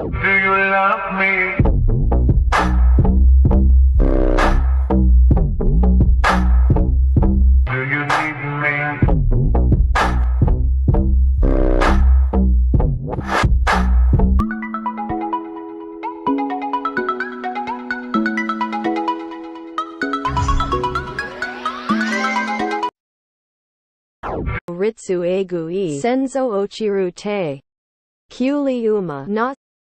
Do you love me? Do you need me? Ritsu egu e senzo ochiru te. Kuli uma not.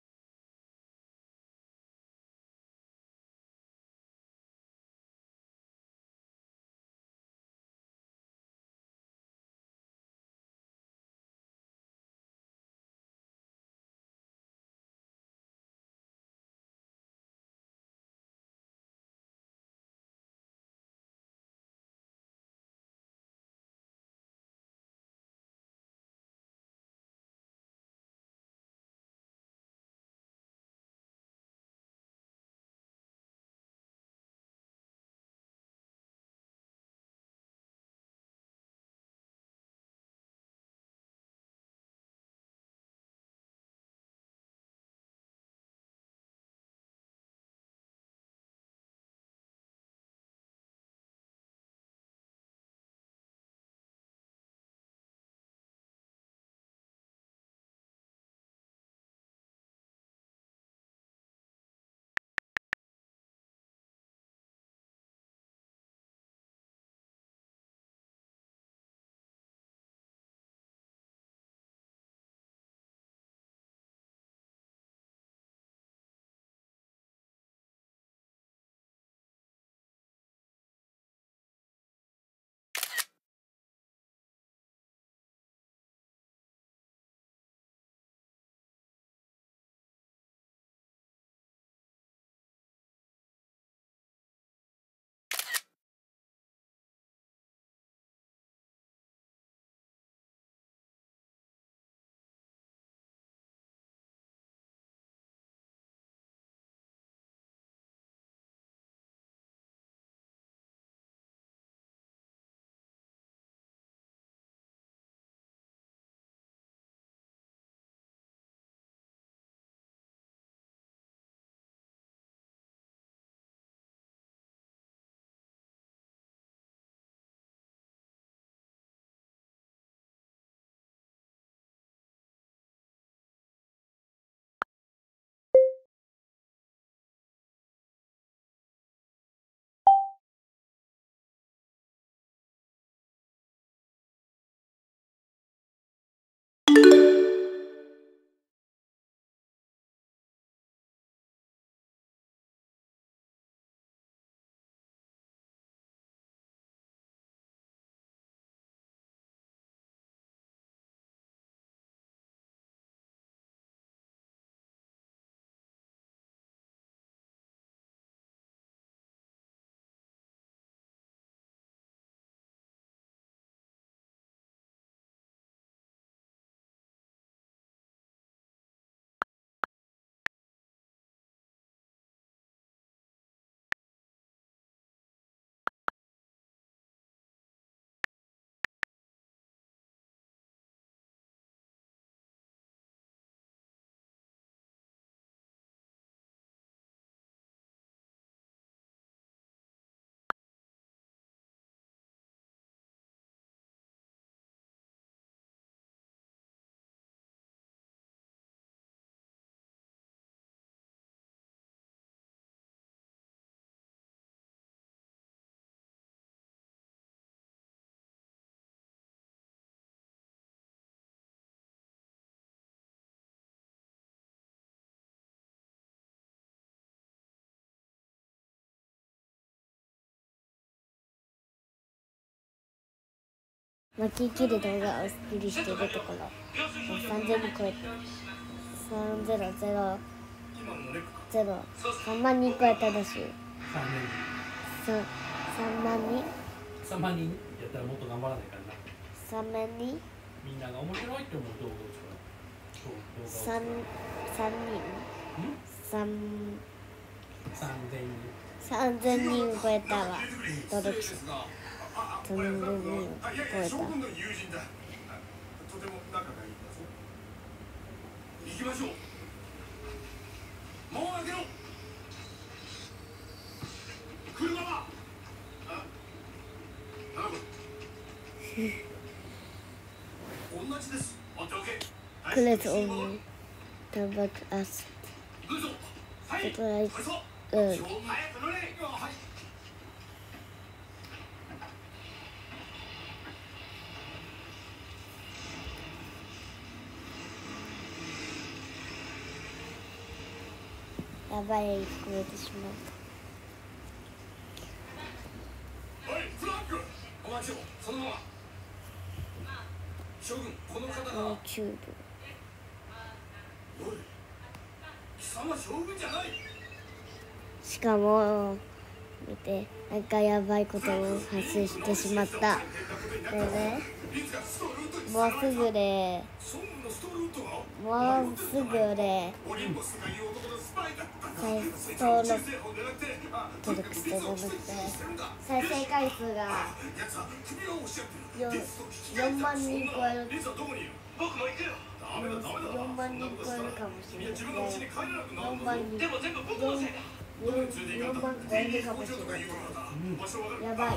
巻き切る動画をお作りしているところ3000に超え3万人超えたらしい。3万人 3万人やったらもっと頑張らないからな。 3万人みんなが面白いって思う動画を作る。 3人3000人超えたわ。登録者3000人超えた。 行きましょう。 門を開けろ。車は同じです。待っておけ。 그래서 오늘 다박 아스 行くぞ。はい。 그래서 これぞ。 응. 早く乗れ。はい。 やばい聞こえてしまっおい、フラッグ。お待ちを。そのまま。将軍、この方たが。 YouTube おい、貴様将軍じゃない。 しかも見てなんかやばいことを発生してしまったでねもうすぐでもうすぐで登録してるので再生回数が 4万人超える4万人超えるかもしれない4万人4万超えるかもしれないやばい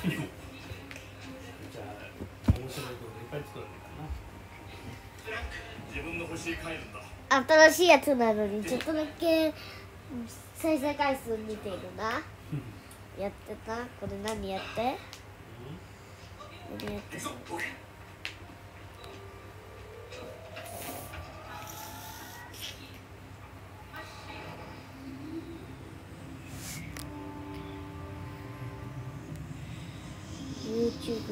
じゃあ面白いこといっぱい作らないかな。 自分の星へ帰るんだ。 新しいやつなのにちょっとだけ再生回数見ているなやってたこれ何やって何やって行くぞ。オッケー。 YouTube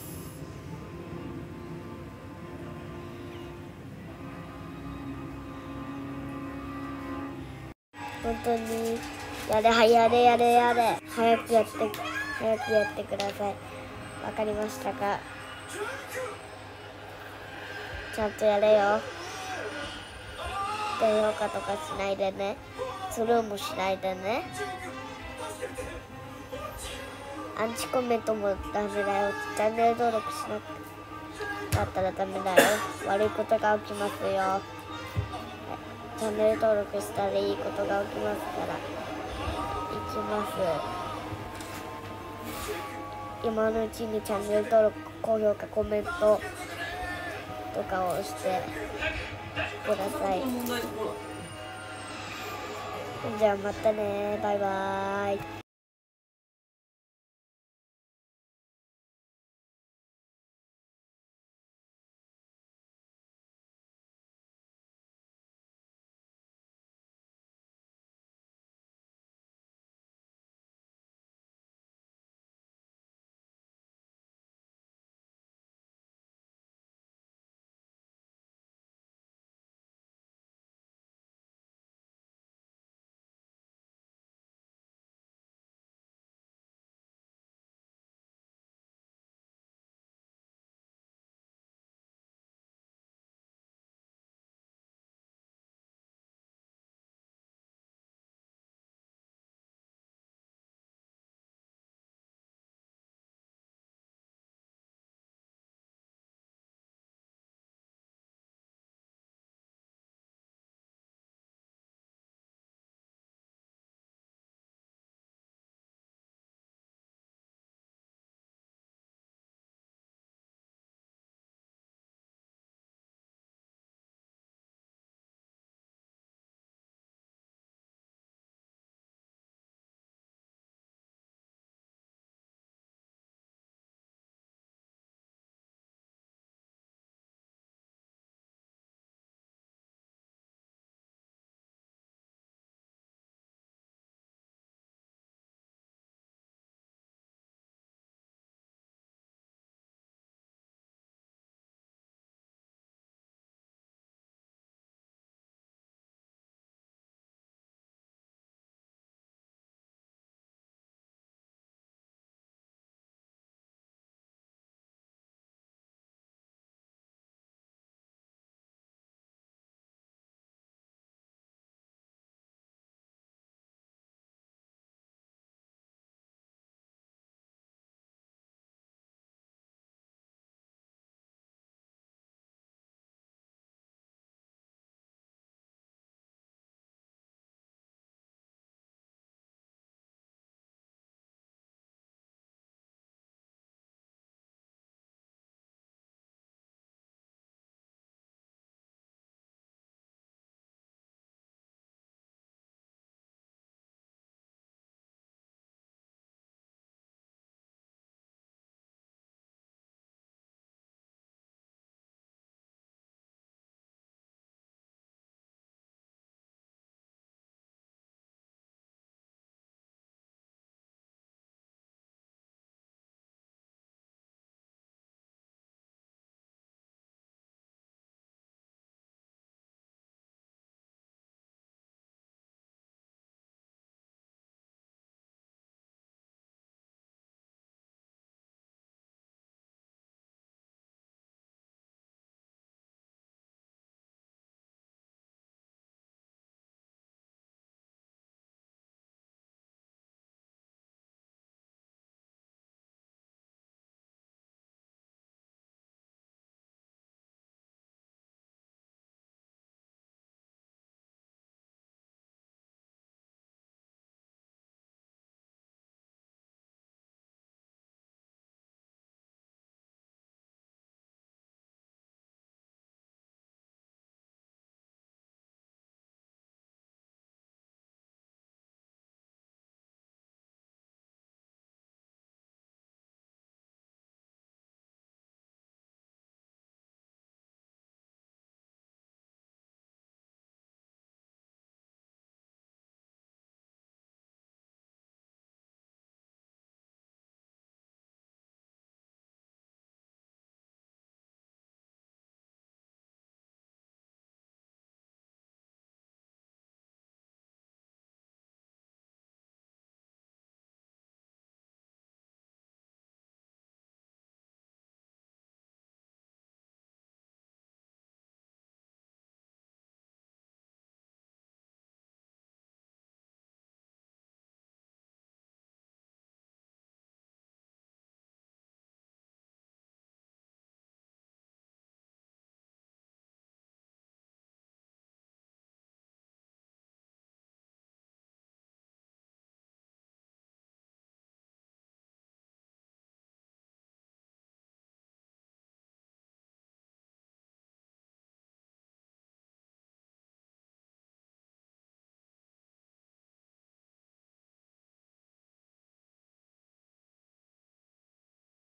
本当にやれやれやれやれ早くやってくださいわかりましたかちゃんとやれよ低評価とかしないでねスルーもしないでねアンチコメントもダメだよチャンネル登録しなかったらダメだよ悪いことが起きますよチャンネル登録したらいいことが起きますから行きます今のうちにチャンネル登録高評価コメントとかをしてくださいじゃあまたねバイバーイ